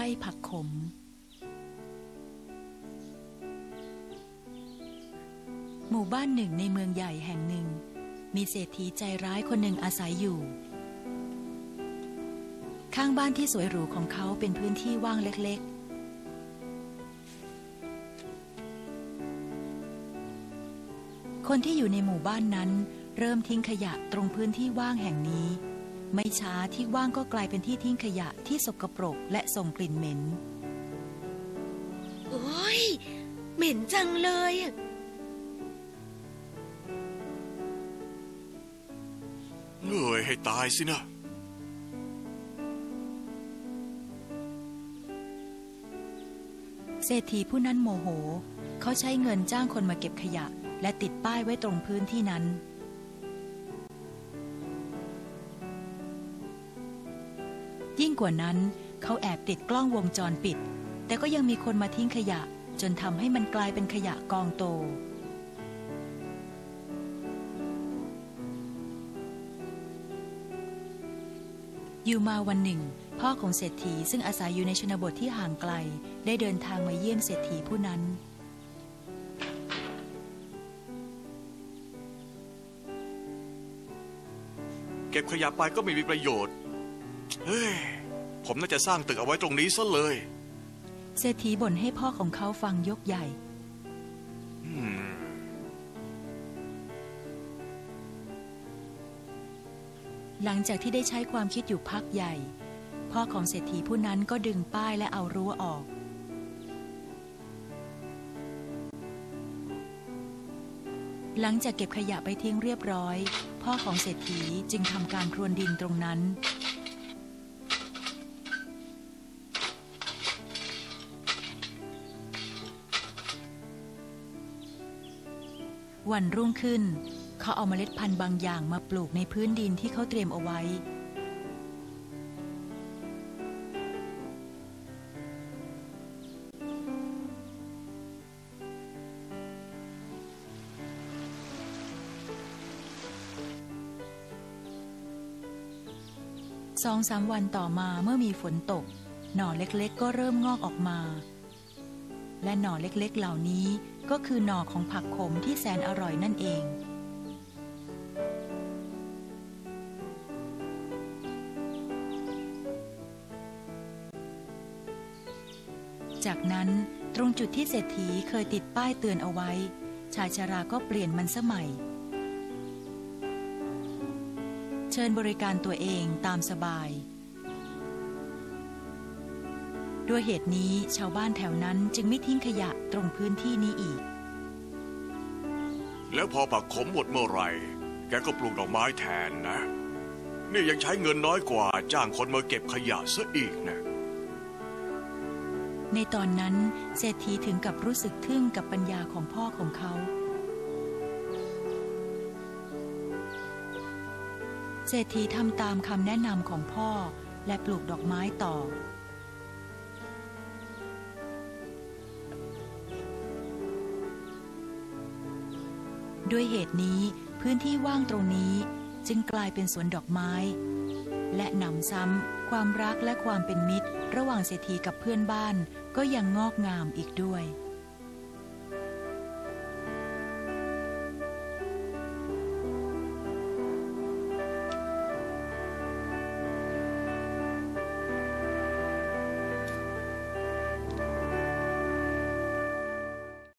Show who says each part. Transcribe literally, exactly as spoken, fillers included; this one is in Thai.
Speaker 1: ร่ผักขมหมู่บ้านหนึ่งในเมืองใหญ่แห่งหนึ่งมีเศรษฐีใจร้ายคนหนึ่งอาศัยอยู่ข้างบ้านที่สวยหรูของเขาเป็นพื้นที่ว่างเล็กๆคนที่อยู่ในหมู่บ้านนั้นเริ่มทิ้งขยะตรงพื้นที่ว่างแห่งนี้ไม่ช้าที่ว่างก็กลายเป็นที่ทิ้งขยะที่สกปรกและส่งกลิ่นเหม็น
Speaker 2: โอ้ยเหม็นจังเลย
Speaker 3: เหนื่อยให้ตายสินะ
Speaker 1: เศรษฐีผู้นั้นโมโหเขาใช้เงินจ้างคนมาเก็บขยะและติดป้ายไว้ตรงพื้นที่นั้นยิ่งกว่านั้นเขาแอบติดกล้องวงจรปิดแต่ก็ยังมีคนมาทิ้งขยะจนทำให้มันกลายเป็นขยะกองโตอยู่มาวันหนึ่งพ่อของเศรษฐีซึ่งอาศัยอยู่ในชนบทที่ห่างไกลได้เดินทางมาเยี่ยมเศรษฐีผู้นั้น
Speaker 3: เก็บขยะไปก็ไม่มีประโยชน์เฮ้ยผมน่าจะสร้างตึกเอาไว้ตรงนี้ซะเลย
Speaker 1: เศรษฐีบ่นให้พ่อของเขาฟังยกใหญ่หลังจากที่ได้ใช้ความคิดอยู่พักใหญ่พ่อของเศรษฐีผู้นั้นก็ดึงป้ายและเอารั้วออกหลังจากเก็บขยะไปทิ้งเรียบร้อยพ่อของเศรษฐีจึงทำการพรวนดินตรงนั้นวันรุ่งขึ้นเขาเอาเมล็ดพันธุ์บางอย่างมาปลูกในพื้นดินที่เขาเตรียมเอาไว้สองสามวันต่อมาเมื่อมีฝนตกหน่อเล็กๆก็เริ่มงอกออกมาและหน่อเล็กๆเหล่านี้ก็คือหน่อของผักขมที่แสนอร่อยนั่นเองจากนั้นตรงจุดที่เศรษฐีเคยติดป้ายเตือนเอาไว้ชายชราก็เปลี่ยนมันซะใหม่เชิญบริการตัวเองตามสบายด้วยเหตุนี้ชาวบ้านแถวนั้นจึงไม่ทิ้งขยะตรงพื้นที่นี้อีก
Speaker 3: แล้วพอผักขมหมดเมื่อไหร่แกก็ปลูกดอกไม้แทนนะนี่ยังใช้เงินน้อยกว่าจ้างคนมาเก็บขยะซะอีกนะ
Speaker 1: ในตอนนั้นเศรษฐีถึงกับรู้สึกทึ่งกับปัญญาของพ่อของเขาเศรษฐีทำตามคำแนะนำของพ่อและปลูกดอกไม้ต่อด้วยเหตุนี้พื้นที่ว่างตรงนี้จึงกลายเป็นสวนดอกไม้และหนำซ้ำความรักและความเป็นมิตรระหว่างเศรษฐีกับเพื่อนบ้านก็ยังงอกงามอีกด้วย